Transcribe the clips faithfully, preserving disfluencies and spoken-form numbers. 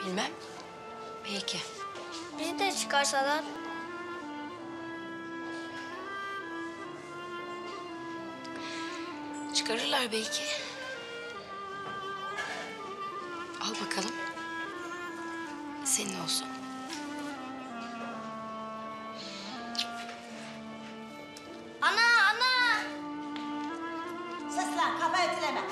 Bilmem. Belki. Bizi de çıkarsalar. Çıkarırlar belki. Al bakalım. Senin olsun. Ana, ana! Sus lan, kafa etileme.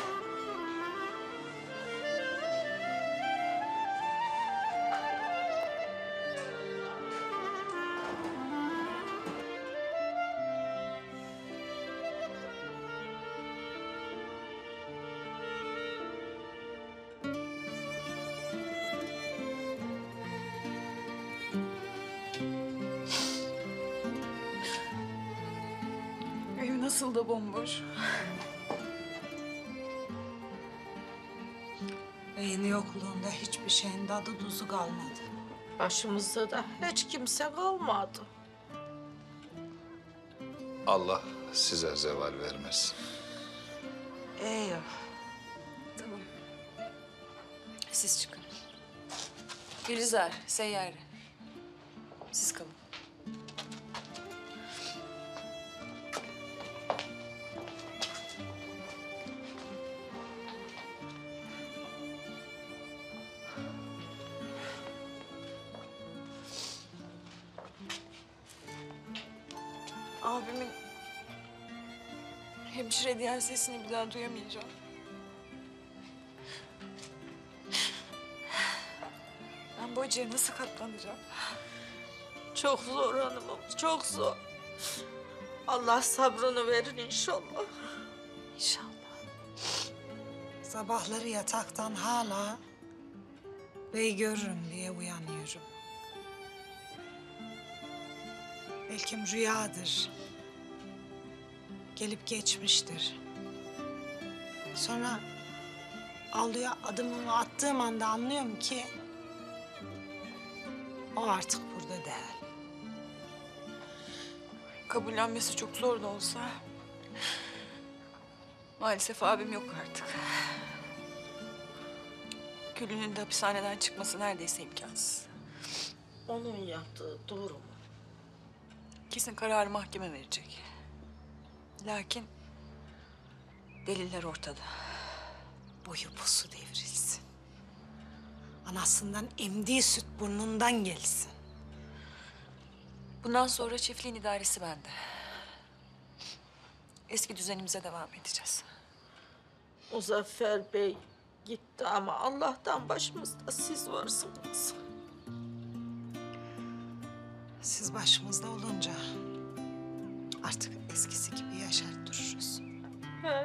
Ev nasıl da bomboş. Beyin yokluğunda hiçbir şeyin tadı tuzu kalmadı. Başımızda da hiç kimse kalmadı. Allah size zeval vermesin. İyi. Tamam. Siz çıkın. Gülizar, Seyyare. Siz kalın. Abimin hemşire diyen sesini bir daha duyamayacağım. Ben bu acıya nasıl katlanacağım? Çok zor hanımım, çok zor. Allah sabrını verir inşallah. İnşallah. Sabahları yataktan hala bey görürüm diye uyanıyorum. Belki rüyadır. Gelip geçmiştir. Sonra avluya adımımı attığım anda anlıyorum ki o artık burada değil. Kabullenmesi çok zor da olsa maalesef abim yok artık. Gül'ünün de hapishaneden çıkması neredeyse imkansız. Onun yaptığı doğru mu? Kesin kararı mahkeme verecek. Lakin deliller ortada. Boyu posu devrilsin. Anasından emdiği süt burnundan gelsin. Bundan sonra çiftliğin idaresi bende. Eski düzenimize devam edeceğiz. Muzaffer Bey gitti ama Allah'tan başımızda siz varsınız. Siz başımızda olunca artık eskisi gibi yaşar dururuz. He.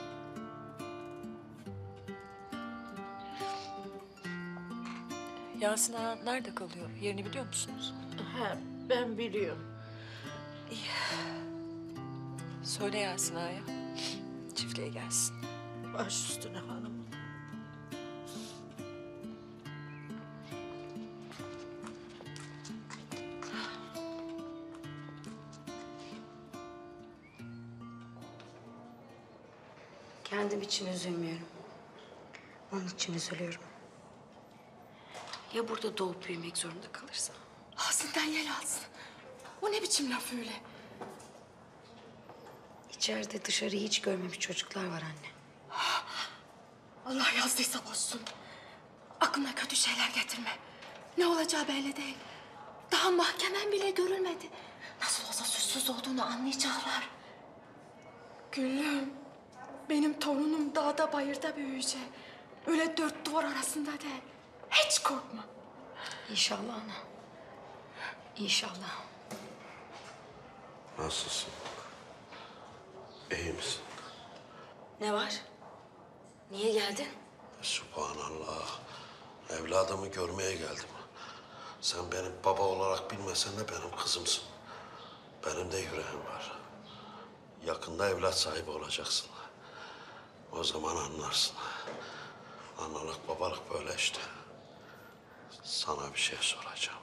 Yasin Ağa nerede kalıyor? Yerini biliyor musunuz? He, ben biliyorum. Söyle Yasin Ağa'ya. Çiftliğe gelsin. Baş üstüne hanımım. Kendim için üzülmüyorum. Onun için üzülüyorum. Ya burada doğup büyümek zorunda kalırsa? Ağzından yel alsın. O ne biçim laf öyle? İçeride dışarıyı hiç görmemiş çocuklar var anne. Allah yazdıysa bozsun. Aklına kötü şeyler getirme. Ne olacağı belli değil. Daha mahkemen bile görülmedi. Nasıl olsa suçsuz olduğunu anlayacaklar. Gülüm, benim torunum dağda bayırda büyüyecek. Öyle dört duvar arasında değil. Hiç korkma. İnşallah ana. İnşallah. Nasılsın? İyi misin? Ne var? Niye geldin? Subhanallah. Evladımı görmeye geldim. Sen benim baba olarak bilmesen de benim kızımsın. Benim de yüreğim var. Yakında evlat sahibi olacaksın. O zaman anlarsın. Analık babalık böyle işte. Sana bir şey soracağım.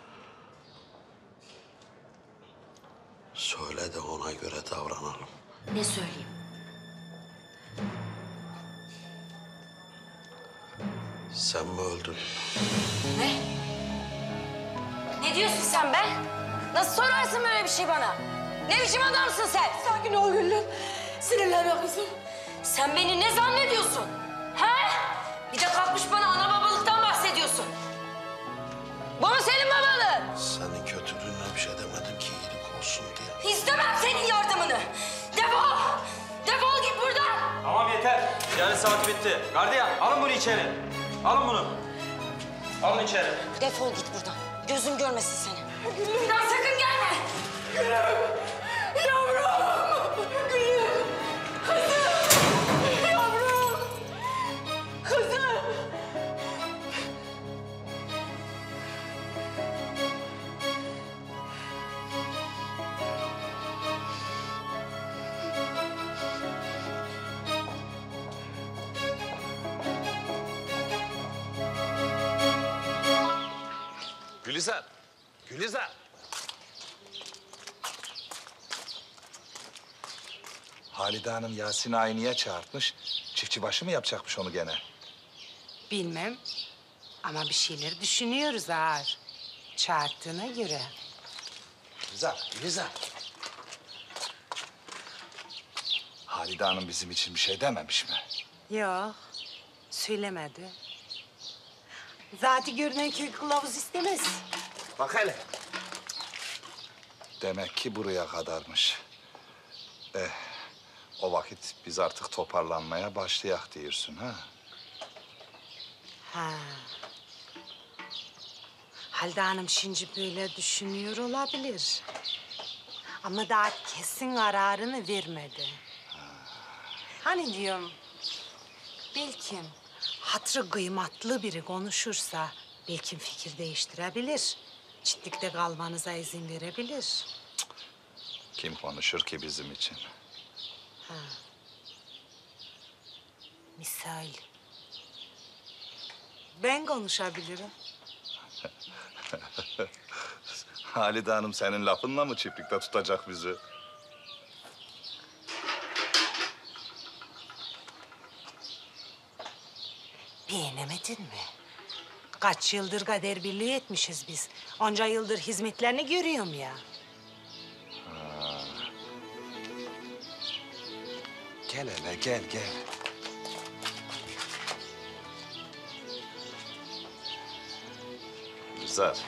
Söyle de ona göre davranalım. Ne söyleyeyim? Sen mi öldün? Ne? Ne diyorsun sen be? Nasıl sorarsın böyle bir şey bana? Ne biçim adamsın sen? Sakin ol Güllüm. Sinirlenme kızım. Sen beni ne zannediyorsun? He? Bir de kalkmış bana ana babalıktan bahsediyorsun. Bu mu senin babalığın? Senin kötülüğüne bir şey demedim ki iyilik olsun diye. İstemem senin yardımını. Defol! Defol git buradan! Tamam yeter. Yani saati bitti. Gardiyan alın bunu içeri. Alın bunu. Alın içeri. Defol git buradan. Gözüm görmesin seni. Bir daha sakın gelme. Yavrum! Gülüm! Kızım! Yavrum! Kızım! Gülizar, Gülizar. Halide Hanım Yasin Ağa'yı niye çağırtmış? Çiftçi başı mı yapacakmış onu gene? Bilmem ama bir şeyler düşünüyoruz ağır. Çağırttığına göre. Gülizar, Gülizar. Halide Hanım bizim için bir şey dememiş mi? Yok, söylemedi. Zaten görünen köy kılavuz istemez. Bak hele. Demek ki buraya kadarmış. Eh, o vakit biz artık toparlanmaya başlayak diyorsun ha? Ha. Halide Hanım şimdi böyle düşünüyor olabilir. Ama daha kesin kararını vermedi. Hani diyorum, belki hatırı kıymetli biri konuşursa belki fikir değiştirebilir. Çiftlikte kalmanıza izin verebilir. Kim konuşur ki bizim için? Ha. Misal. Ben konuşabilirim. Halide Hanım senin lafınla mı çiftlikte tutacak bizi? Beğenemedin mi? Kaç yıldır kader birliği etmişiz biz. Onca yıldır hizmetlerini görüyorum ya. Gel hele gel gel. Güzel.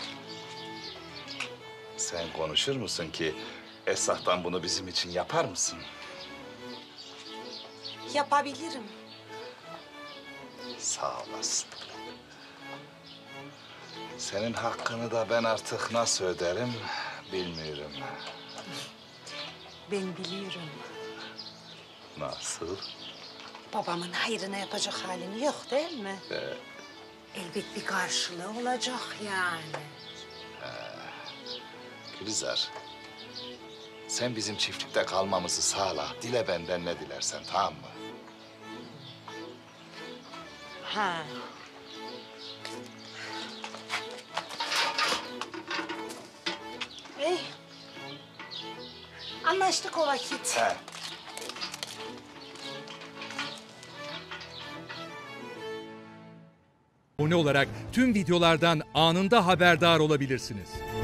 Sen konuşur musun ki Esra'dan bunu bizim için yapar mısın? Yapabilirim. Sağ olasın. Senin hakkını da ben artık nasıl öderim bilmiyorum. Ben biliyorum. Nasıl? Babamın hayrına yapacak halim yok değil mi? Ee, Elbet bir karşılığı olacak yani. Gülizar, sen bizim çiftlikte kalmamızı sağla. Dile benden ne dilersen, tamam mı? Ha. İyi. Anlaştık o vakit. He. Abone olarak tüm videolardan anında haberdar olabilirsiniz.